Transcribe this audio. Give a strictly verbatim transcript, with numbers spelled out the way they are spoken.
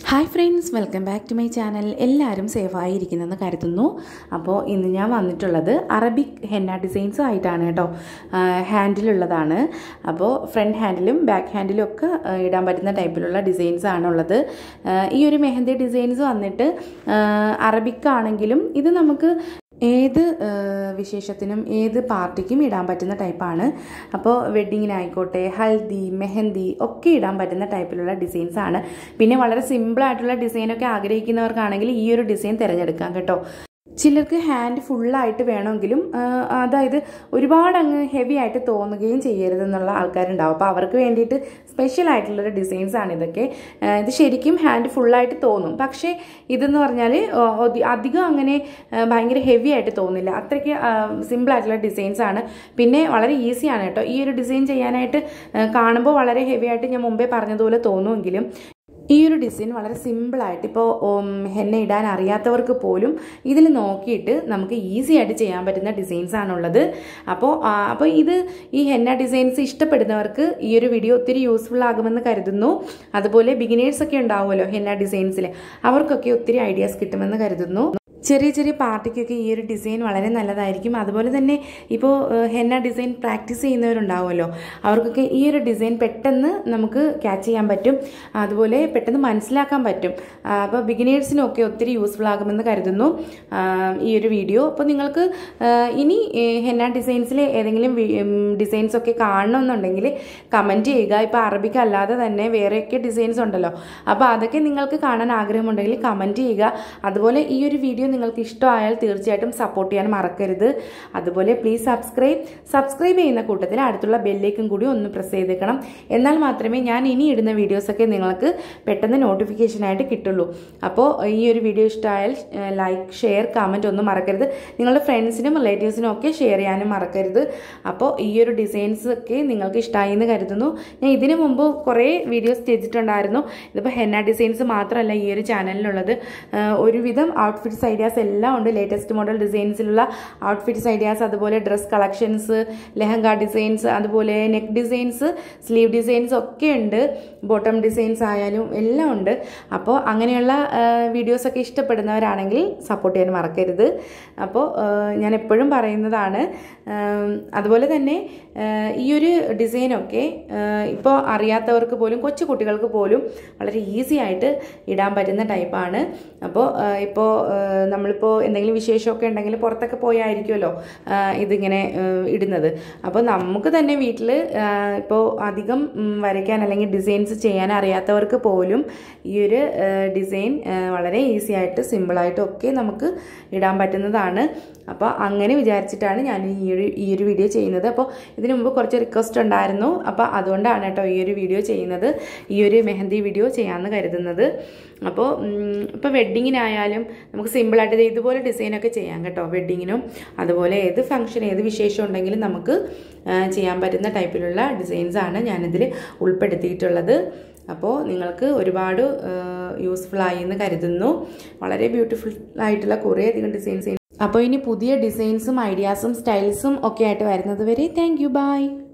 Hi friends, welcome back to my channel. എല്ലാവരും safe ആയിരിക്കുന്നെന്ന് കരുതുന്നു. അപ്പോൾ ഇന്ന് ഞാൻ വന്നിട്ടുള്ളത് അറബിക് ഹെന്ന ഡിസൈൻസ് ആയിട്ടാണ് കേട്ടോ. ഹാൻഡിലുള്ളതാണ്. അപ്പോൾ ഫ്രണ്ട് ഹാൻഡിലും ബാക്ക് ഹാൻഡിലും ഒക്കെ ഇടാൻ പറ്റുന്ന ടൈപ്പിലുള്ള ഡിസൈൻസ് ആണുള്ളത്. ഈ ഒരു മെഹന്തി ഡിസൈൻസ് വന്നിട്ട് അറബിക് ആണെങ്കിലും ഇത് നമുക്ക് ഏത് വിശേഷത്തിനും ഏത് പാർട്ടിക്കും ഇടാൻ പറ്റുന്ന ടൈപ്പാണ്. അപ്പോൾ വെഡ്ഡിങ്ങിനായിക്കോട്ടെ, ഹൽദി, മെഹന്തി ഒക്കെ ഇടാൻ പറ്റുന്ന ടൈപ്പിലുള്ള ഡിസൈൻസ് ആണ്. പിന്നെ വളരെ സിമ്പിളായിട്ടുള്ള ഡിസൈനൊക്കെ ആഗ്രഹിക്കുന്നവർക്കാണെങ്കിൽ ഈ ഒരു ഡിസൈൻ തിരഞ്ഞെടുക്കാം കേട്ടോ. ചിലർക്ക് ഹാൻഡ് ഫുള്ളായിട്ട് വേണമെങ്കിലും അതായത് ഒരുപാട് അങ്ങ് ഹെവി ആയിട്ട് തോന്നുകയും ചെയ്യരുതെന്നുള്ള ആൾക്കാരുണ്ടാവും. അപ്പോൾ അവർക്ക് വേണ്ടിയിട്ട് സ്പെഷ്യൽ ആയിട്ടുള്ളൊരു ഡിസൈൻസാണ് ഇതൊക്കെ. ഇത് ശരിക്കും ഹാൻഡ് ഫുള്ളായിട്ട് തോന്നും, പക്ഷേ ഇതെന്ന് പറഞ്ഞാൽ അധികം അങ്ങനെ ഭയങ്കര ഹെവി ആയിട്ട് തോന്നില്ല. അത്രയ്ക്ക് സിമ്പിളായിട്ടുള്ള ഡിസൈൻസാണ്. പിന്നെ വളരെ ഈസിയാണ് കേട്ടോ. ഈ ഒരു ഡിസൈൻ ചെയ്യാനായിട്ട് കാണുമ്പോൾ വളരെ ഹെവി ആയിട്ട് ഞാൻ മുമ്പേ പറഞ്ഞതുപോലെ തോന്നുമെങ്കിലും ഈ ഒരു ഡിസൈൻ വളരെ സിമ്പിളായിട്ട് ഇപ്പോൾ ഹെന്ന ഇടാൻ അറിയാത്തവർക്ക് പോലും ഇതിൽ നോക്കിയിട്ട് നമുക്ക് ഈസി ആയിട്ട് ചെയ്യാൻ പറ്റുന്ന ഡിസൈൻസ് ആണുള്ളത്. അപ്പോൾ അപ്പോൾ ഇത് ഈ ഹെന്ന ഡിസൈൻസ് ഇഷ്ടപ്പെടുന്നവർക്ക് ഈ ഒരു വീഡിയോ ഒത്തിരി യൂസ്ഫുൾ ആകുമെന്ന് കരുതുന്നു. അതുപോലെ ബിഗിനേഴ്സൊക്കെ ഉണ്ടാവുമല്ലോ ഹെന്ന ഡിസൈൻസിൽ, അവർക്കൊക്കെ ഒത്തിരി ഐഡിയാസ് കിട്ടുമെന്ന് കരുതുന്നു. ചെറിയ ചെറിയ പാർട്ടിക്കൊക്കെ ഈ ഒരു ഡിസൈൻ വളരെ നല്ലതായിരിക്കും. അതുപോലെ തന്നെ ഇപ്പോൾ ഹെന്ന ഡിസൈൻ പ്രാക്ടീസ് ചെയ്യുന്നവരുണ്ടാവുമല്ലോ, അവർക്കൊക്കെ ഈ ഒരു ഡിസൈൻ പെട്ടെന്ന് നമുക്ക് ക്യാച്ച് ചെയ്യാൻ പറ്റും, അതുപോലെ പെട്ടെന്ന് മനസ്സിലാക്കാൻ പറ്റും. അപ്പോൾ ബിഗിനേഴ്സിനൊക്കെ ഒത്തിരി യൂസ്ഫുൾ ആകുമെന്ന് കരുതുന്നു ഈ ഒരു വീഡിയോ. അപ്പോൾ നിങ്ങൾക്ക് ഇനി ഹെന്ന ഡിസൈൻസിൽ ഏതെങ്കിലും ഡിസൈൻസൊക്കെ കാണണമെന്നുണ്ടെങ്കിൽ കമൻറ്റ് ചെയ്യുക. ഇപ്പോൾ അറബിക്ക് അല്ലാതെ തന്നെ വേറെയൊക്കെ ഡിസൈൻസ് ഉണ്ടല്ലോ, അപ്പോൾ അതൊക്കെ നിങ്ങൾക്ക് കാണാൻ ആഗ്രഹമുണ്ടെങ്കിൽ കമൻറ്റ് ചെയ്യുക. അതുപോലെ ഈ ഒരു വീഡിയോ നിങ്ങൾക്ക് ഇഷ്ടമായാൽ തീർച്ചയായിട്ടും സപ്പോർട്ട് ചെയ്യാൻ മറക്കരുത്. അതുപോലെ പ്ലീസ് സബ്സ്ക്രൈബ് സബ്സ്ക്രൈബ് ചെയ്യുന്ന കൂട്ടത്തിൽ അടുത്തുള്ള ബെല്ലേക്കും കൂടി ഒന്ന് പ്രസ് ചെയ്തേക്കണം. എന്നാൽ മാത്രമേ ഞാൻ ഇനി ഇടുന്ന വീഡിയോസൊക്കെ നിങ്ങൾക്ക് പെട്ടെന്ന് നോട്ടിഫിക്കേഷനായിട്ട് കിട്ടുള്ളൂ. അപ്പോൾ ഈ ഒരു വീഡിയോ ഇഷ്ടമായാൽ ലൈക്ക്, ഷെയർ, കമൻറ്റ് ഒന്നും മറക്കരുത്. നിങ്ങളുടെ ഫ്രണ്ട്സിനും റിലേറ്റീവ്സിനും ഒക്കെ ഷെയർ ചെയ്യാനും മറക്കരുത്. അപ്പോൾ ഈ ഒരു ഡിസൈൻസ് ഒക്കെ നിങ്ങൾക്ക് ഇഷ്ടമായി എന്ന് കരുതുന്നു. ഞാൻ ഇതിനു മുമ്പ് കുറേ വീഡിയോസ് ചെയ്തിട്ടുണ്ടായിരുന്നു. ഇതിപ്പോൾ ഹെന്ന ഡിസൈൻസ് മാത്രമല്ല ഈ ഒരു ചാനലിലുള്ളത്, ഒരുവിധം ഔട്ട്ഫിറ്റ്സ് ഐഡിയാസ് എല്ലാം ഉണ്ട്. ലേറ്റസ്റ്റ് മോഡൽ ഡിസൈൻസിലുള്ള ഔട്ട്ഫിറ്റ്സ് ഐഡിയാസ്, അതുപോലെ ഡ്രസ് കളക്ഷൻസ്, ലെഹങ്ക ഡിസൈൻസ്, അതുപോലെ നെക്ക് ഡിസൈൻസ്, സ്ലീവ് ഡിസൈൻസ് ഒക്കെ ഉണ്ട്. ബോട്ടം ഡിസൈൻസ് ആയാലും എല്ലാം ഉണ്ട്. അപ്പോൾ അങ്ങനെയുള്ള വീഡിയോസൊക്കെ ഇഷ്ടപ്പെടുന്നവരാണെങ്കിൽ സപ്പോർട്ട് ചെയ്യാൻ മറക്കരുത്. അപ്പോൾ ഞാൻ എപ്പോഴും പറയുന്നതാണ്. അതുപോലെ തന്നെ ഈ ഒരു ഡിസൈനൊക്കെ ഇപ്പോൾ അറിയാത്തവർക്ക് പോലും, കൊച്ചു കുട്ടികൾക്ക് പോലും വളരെ ഈസി ആയിട്ട് ഇടാൻ പറ്റുന്ന ടൈപ്പാണ്. അപ്പോൾ ഇപ്പോൾ നമ്മളിപ്പോൾ എന്തെങ്കിലും വിശേഷമൊക്കെ ഉണ്ടെങ്കിൽ പുറത്തൊക്കെ പോയായിരിക്കുമല്ലോ ഇതിങ്ങനെ ഇടുന്നത്. അപ്പോൾ നമുക്ക് തന്നെ വീട്ടിൽ ഇപ്പോൾ അധികം വരയ്ക്കാൻ അല്ലെങ്കിൽ ഡിസൈൻസ് ചെയ്യാൻ അറിയാത്തവർക്ക് പോലും ഈ ഒരു ഡിസൈൻ വളരെ ഈസി ആയിട്ട് സിമ്പിളായിട്ടും ഒക്കെ നമുക്ക് ഇടാൻ പറ്റുന്നതാണ്. അപ്പോൾ അങ്ങനെ വിചാരിച്ചിട്ടാണ് ഞാൻ ഈ ഒരു ഈ ഒരു വീഡിയോ ചെയ്യുന്നത്. അപ്പോൾ ഇതിനു മുമ്പ് കുറച്ച് റിക്വസ്റ്റ് ഉണ്ടായിരുന്നു. അപ്പോൾ അതുകൊണ്ടാണ് കേട്ടോ ഈ ഒരു വീഡിയോ ചെയ്യുന്നത്, ഈ ഒരു മെഹന്തി വീഡിയോ ചെയ്യാമെന്ന് കരുതുന്നത്. അപ്പോൾ ഇപ്പോൾ വെഡ്ഡിങ്ങിനായാലും നമുക്ക് സിമ്പിളായിട്ട് ഇതുപോലെ ഡിസൈനൊക്കെ ചെയ്യാം കേട്ടോ. വെഡ്ഡിങ്ങിനും അതുപോലെ ഏത് ഫംഗ്ഷൻ, ഏത് വിശേഷം ഉണ്ടെങ്കിലും നമുക്ക് ചെയ്യാൻ പറ്റുന്ന ടൈപ്പിലുള്ള ഡിസൈൻസാണ് ഞാനിതിൽ ഉൾപ്പെടുത്തിയിട്ടുള്ളത്. അപ്പോൾ നിങ്ങൾക്ക് ഒരുപാട് യൂസ്ഫുൾ ആയി എന്ന് കരുതുന്നു. വളരെ ബ്യൂട്ടിഫുൾ ആയിട്ടുള്ള കുറേയധികം ഡിസൈൻസ്. അപ്പോൾ ഇനി പുതിയ ഡിസൈൻസും ഐഡിയാസും സ്റ്റൈൽസും ഒക്കെ ആയിട്ട് വരുന്നത് വരെ താങ്ക് യു, ബൈ.